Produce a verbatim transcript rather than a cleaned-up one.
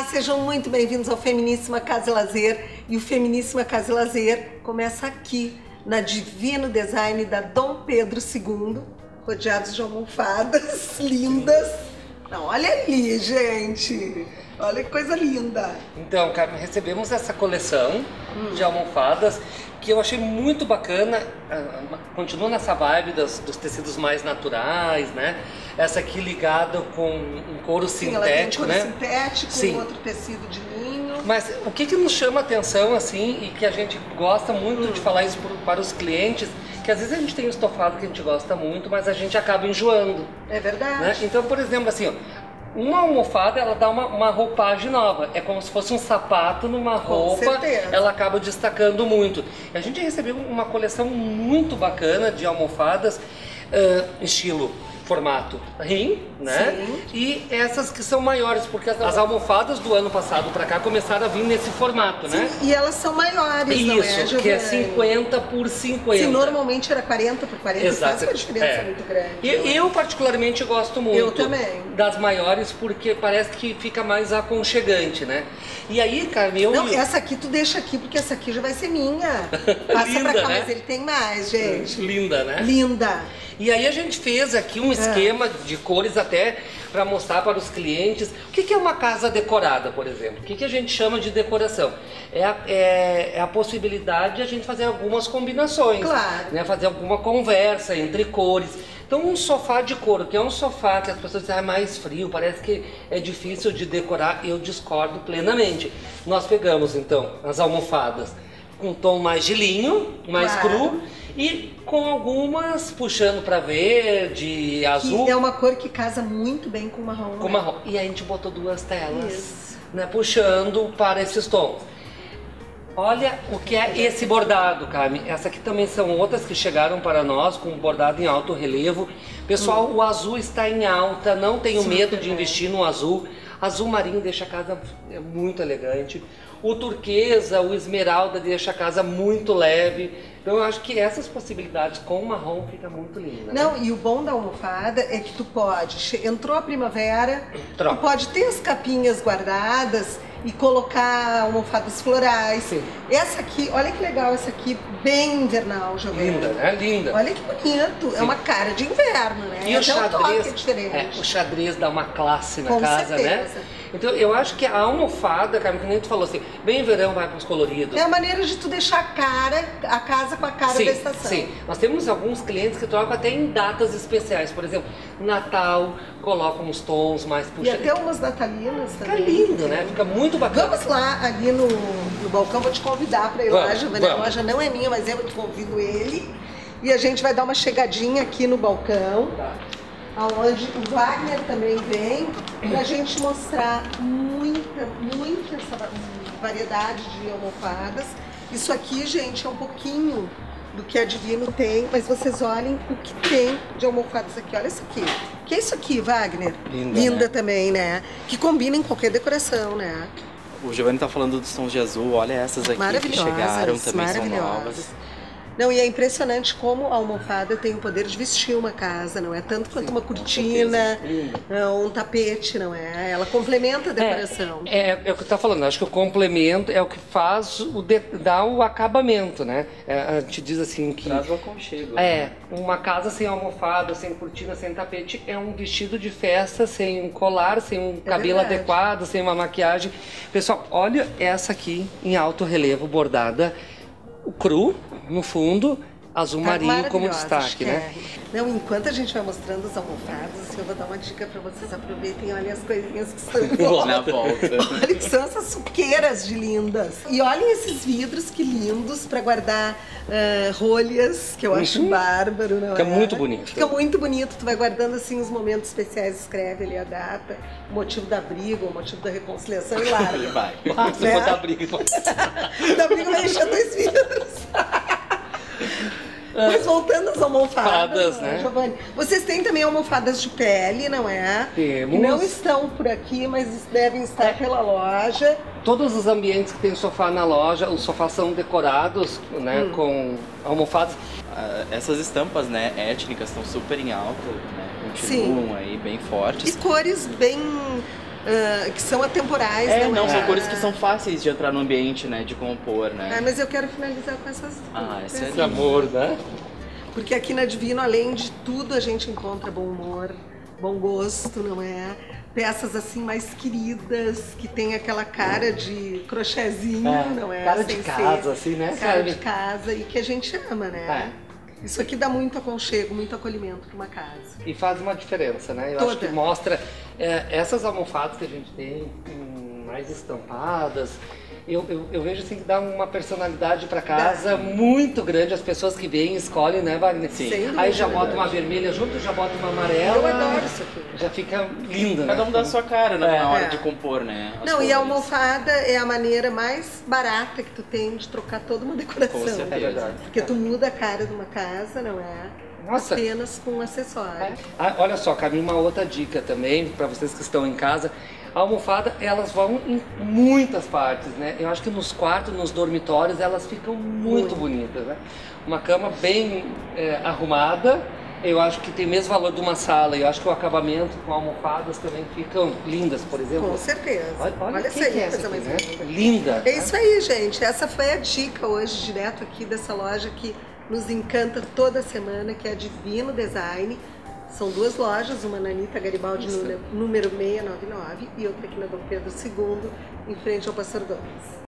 sejam muito bem-vindos ao Feminíssima Casa e Lazer. E o Feminíssima Casa e Lazer começa aqui, na Divino Design da Dom Pedro segundo, rodeados de almofadas lindas. Não, olha ali, gente. Olha que coisa linda. Então, Carmen, recebemos essa coleção hum. de almofadas que eu achei muito bacana. Continua nessa vibe das, dos tecidos mais naturais, né? Essa aqui ligada com um couro Sim, sintético, ela tem um né? couro sintético, Sim. outro tecido de linho. Mas o que, que nos chama a atenção, assim, e que a gente gosta muito hum. de falar isso para os clientes, que às vezes a gente tem um estofado que a gente gosta muito, mas a gente acaba enjoando. É verdade. Né? Então, por exemplo, assim, ó, uma almofada, ela dá uma, uma roupagem nova. É como se fosse um sapato numa roupa. Com certeza. Ela acaba destacando muito. A gente recebeu uma coleção muito bacana de almofadas, uh, estilo formato rim, né? Sim. E essas que são maiores, porque as, as almofadas do ano passado para cá começaram a vir nesse formato, Sim, né? E elas são maiores, Isso, não é, Giovani? que é cinquenta por cinquenta. Se normalmente era quarenta por quarenta, Exato. faz uma diferença é. muito grande. Eu, eu particularmente gosto muito eu também. das maiores, porque parece que fica mais aconchegante, né? E aí, Carmen, eu... Não, essa aqui tu deixa aqui, porque essa aqui já vai ser minha. Passa Linda, pra cá, né? mas ele tem mais, gente. Linda, né? Linda. E aí a gente fez aqui um esquema é. de cores até para mostrar para os clientes o que, que é uma casa decorada, por exemplo. O que, que a gente chama de decoração? É a, é, é a possibilidade de a gente fazer algumas combinações. Claro. Né? Fazer alguma conversa entre cores. Então um sofá de couro, que é um sofá que as pessoas dizem ah, é mais frio, parece que é difícil de decorar, eu discordo plenamente. Nós pegamos então as almofadas com um tom mais de linho, mais claro. cru, e com algumas puxando para verde, azul. Que é uma cor que casa muito bem com marrom. Com né? marrom. E a gente botou duas telas, Isso. né, puxando para esses tons. Olha o que é esse bordado, Carmen. Essa aqui também são outras que chegaram para nós com bordado em alto relevo. Pessoal, hum. o azul está em alta, não tenho Sim, medo de investir no azul. Azul marinho deixa a casa muito elegante. O turquesa, o esmeralda deixa a casa muito leve. Então eu acho que essas possibilidades com o marrom fica muito linda. Não, né? e o bom da almofada é que tu pode, entrou a primavera, Troca. tu pode ter as capinhas guardadas e colocar almofadas florais. Sim. Essa aqui, olha que legal essa aqui, bem invernal, Giovani. Linda, né? Linda. Olha que bonito, Sim. é uma cara de inverno, né? E o xadrez, é diferente. É, o xadrez dá uma classe na Com casa, certeza. né? Então eu acho que a almofada, Carmen, que nem tu falou assim, bem verão vai para os coloridos. É a maneira de tu deixar a cara, a casa com a cara sim, da estação. Sim, nós temos alguns clientes que trocam até em datas especiais, por exemplo, Natal, colocam uns tons mais puxados. E até umas natalinas também. Fica lindo, né? Fica muito bacana. Vamos lá ali no, no balcão, vou te convidar para ir lá, Giovani. A loja não é minha, mas eu te convido ele. E a gente vai dar uma chegadinha aqui no balcão. Tá. Onde o Wagner também vem pra gente mostrar muita, muita essa variedade de almofadas. Isso aqui, gente, é um pouquinho do que a Divino tem, mas vocês olhem o que tem de almofadas aqui. Olha isso aqui. O que é isso aqui, Wagner? Linda, Linda né? também, né? Que combina em qualquer decoração, né? O Giovani tá falando dos tons de azul, olha essas aqui que chegaram, também são novas. Não, e é impressionante como a almofada tem o poder de vestir uma casa, não é? Tanto quanto Sim, uma cortina, ou um tapete, não é? Ela complementa a decoração. É, é, é o que eu tô falando, acho que o complemento é o que faz, o de, dá o acabamento, né? É, a gente diz assim que... Traz o aconchego. É, uma casa sem almofada, sem cortina, sem tapete, é um vestido de festa, sem um colar, sem um é cabelo verdade. adequado, sem uma maquiagem. Pessoal, olha essa aqui em alto relevo, bordada, o cru, no fundo, azul Tá marinho como destaque, né? Não, enquanto a gente vai mostrando as almofadas, eu vou dar uma dica pra vocês, aproveitem, olhem as coisinhas que estão em volta. Na volta. Olha que são essas suqueiras de lindas. E olhem esses vidros que lindos pra guardar uh, rolhas, que eu acho Uhum. bárbaro, não Fica é? muito bonito. Fica muito bonito, tu vai guardando assim os momentos especiais, escreve ali a data, o motivo da briga, o motivo da reconciliação e larga. Vai. Ah, se Né? botar briga. Da briga vai encher dois vidros. Mas voltando às almofadas, Fadas, né? Giovani, vocês têm também almofadas de pele, não é? Temos. Que não estão por aqui, mas devem estar É. pela loja. Todos os ambientes que tem sofá na loja, os sofás são decorados, né, hum. com almofadas. Uh, essas estampas, né, étnicas estão super em alta, né? Continuam Sim. aí bem fortes. E cores bem uh, que são atemporais. É, não, não, é? são cores que são fáceis de entrar no ambiente, né, de compor, né. Ah, mas eu quero finalizar com essas duas. Ah, esse é De amor, né? Porque aqui na Divino, além de tudo, a gente encontra bom humor, bom gosto, não é? Peças assim mais queridas, que tem aquela cara de crochêzinho, É, não é? cara de Sem casa, ser assim, né? Cara Sabe? de casa e que a gente ama, né? Isso aqui dá muito aconchego, muito acolhimento para uma casa. E faz uma diferença, né? Eu Toda. acho que mostra é, essas almofadas que a gente tem, hum, mais estampadas. Eu, eu, eu vejo assim que dá uma personalidade para casa Dá. muito grande. As pessoas que vêm escolhem, né, Wagner? Sim. Sem Aí dúvida, já bota verdade. uma vermelha junto, já bota uma amarela. Eu adoro isso aqui. Já fica lindo, Cada né? um dá a sua cara, né, É. na hora É. de compor, né. as Não, e a cores. almofada é a maneira mais barata que tu tem de trocar toda uma decoração. Com certeza. É verdade. Porque tu muda a cara de uma casa, não é? Nossa. Apenas com um acessório. Ah, olha só, Camila, uma outra dica também para vocês que estão em casa. A almofada, elas vão em muitas partes, né? Eu acho que nos quartos, nos dormitórios, elas ficam muito, Muito. bonitas, né? Uma cama bem é, arrumada, eu acho que tem o mesmo valor de uma sala. Eu acho que o acabamento com almofadas também ficam lindas, por exemplo. Com certeza. Olha, olha, Olha o que essa aí, que é essa coisa aqui, mais né? linda. Linda. É isso aí, gente. Essa foi a dica hoje, direto aqui dessa loja que nos encanta toda semana, que é a Divino Design. São duas lojas, uma na Anitta Garibaldi, Isso. número número seiscentos e noventa e nove, e outra aqui na Dom Pedro segundo, em frente ao Pastor Gomes.